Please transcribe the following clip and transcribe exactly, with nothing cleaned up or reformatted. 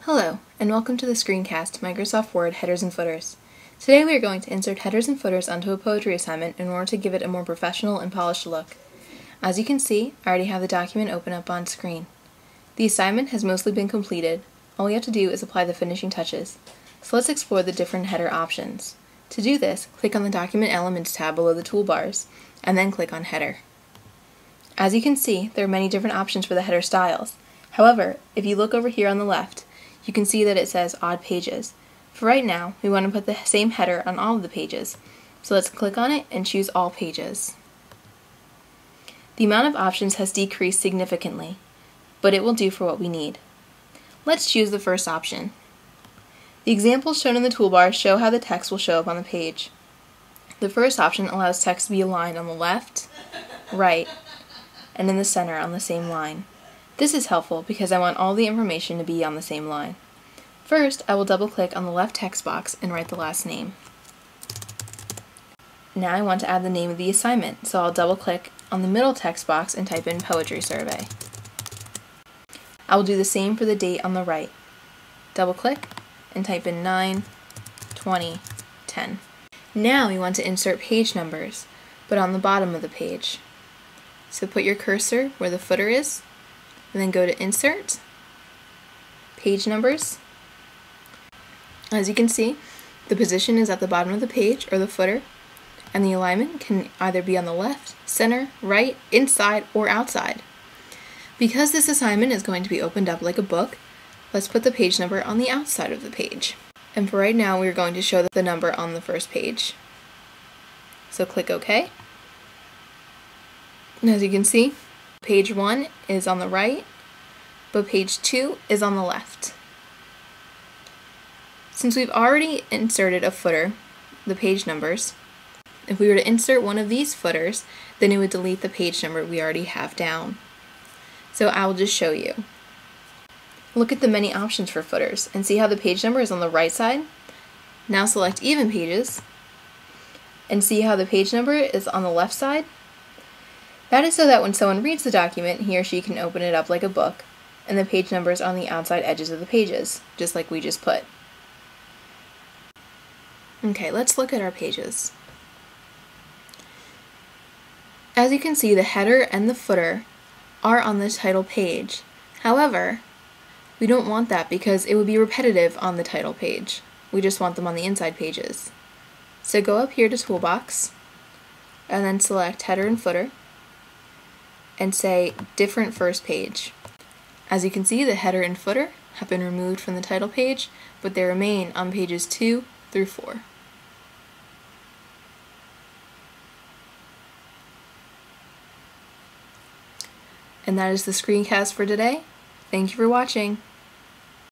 Hello, and welcome to the screencast, Microsoft Word Headers and Footers. Today we are going to insert headers and footers onto a poetry assignment in order to give it a more professional and polished look. As you can see, I already have the document open up on screen. The assignment has mostly been completed. All we have to do is apply the finishing touches. So let's explore the different header options. To do this, click on the Document Elements tab below the toolbars, and then click on Header. As you can see, there are many different options for the header styles. However, if you look over here on the left, you can see that it says Odd Pages. For right now, we want to put the same header on all of the pages. So let's click on it and choose All Pages. The amount of options has decreased significantly, but it will do for what we need. Let's choose the first option. The examples shown in the toolbar show how the text will show up on the page. The first option allows text to be aligned on the left, right, and in the center on the same line. This is helpful because I want all the information to be on the same line. First, I will double-click on the left text box and write the last name. Now I want to add the name of the assignment, so I'll double-click on the middle text box and type in Poetry Survey. I will do the same for the date on the right. Double-click and type in nine twenty ten. Now we want to insert page numbers, but on the bottom of the page. So put your cursor where the footer is, and then go to Insert, Page Numbers. As you can see, the position is at the bottom of the page, or the footer, and the alignment can either be on the left, center, right, inside, or outside. Because this assignment is going to be opened up like a book, let's put the page number on the outside of the page. And for right now, we're going to show the number on the first page. So click OK. And as you can see, page one is on the right, but page two is on the left. Since we've already inserted a footer, the page numbers, if we were to insert one of these footers, then it would delete the page number we already have down. So I will just show you. Look at the many options for footers and see how the page number is on the right side. Now select Even Pages and see how the page number is on the left side. That is so that when someone reads the document, he or she can open it up like a book, and the page numbers on the outside edges of the pages, just like we just put. Okay, let's look at our pages. As you can see, the header and the footer are on the title page. However, we don't want that because it would be repetitive on the title page. We just want them on the inside pages. So go up here to Toolbox, and then select Header and Footer, and say Different First Page. As you can see, the header and footer have been removed from the title page, but they remain on pages two through four. And that is the screencast for today. Thank you for watching.